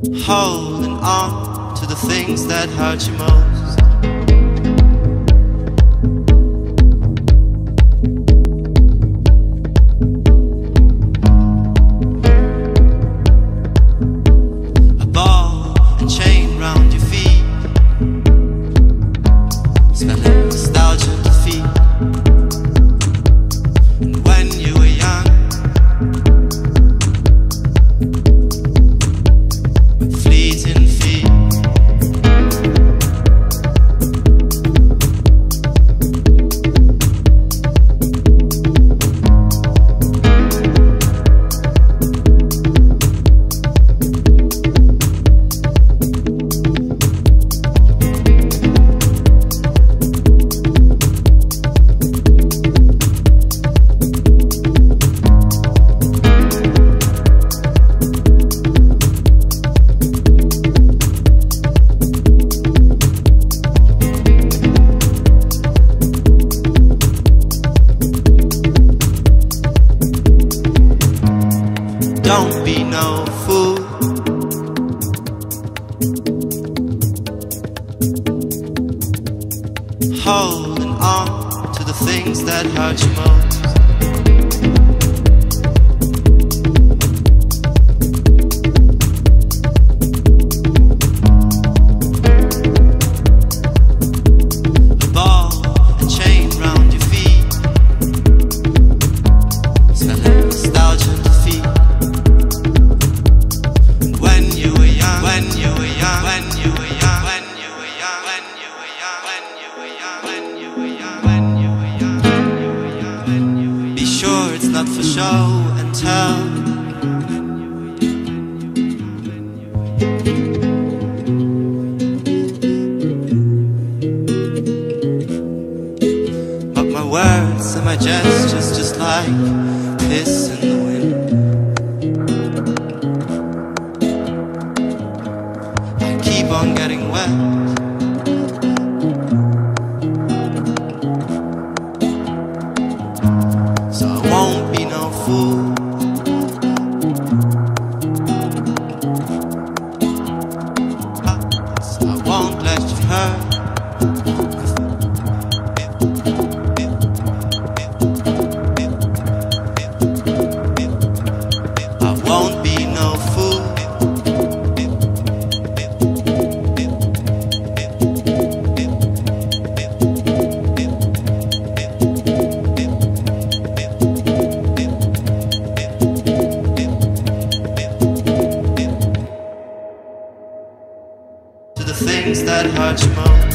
holding on to the things that hurt you most. A ball and chain round your feet, smelling nostalgia and defeat. And when you were young, fleeting feet, don't be no fool. Holding on to the things that hurt you most. A ball and chain round your feet, smelling nostalgia and defeat. When you were young, when you were young, when you were young, when you were young, when you were young, when you were young, when you were young, when you were young, when you were young, when you were young. Be sure it's not for show and tell. But my words and my gestures just like piss in the wind. Keep on getting wet. So I won't be no fool. So I won't let you hurt. I won't be no fool. To the things that hurt you most.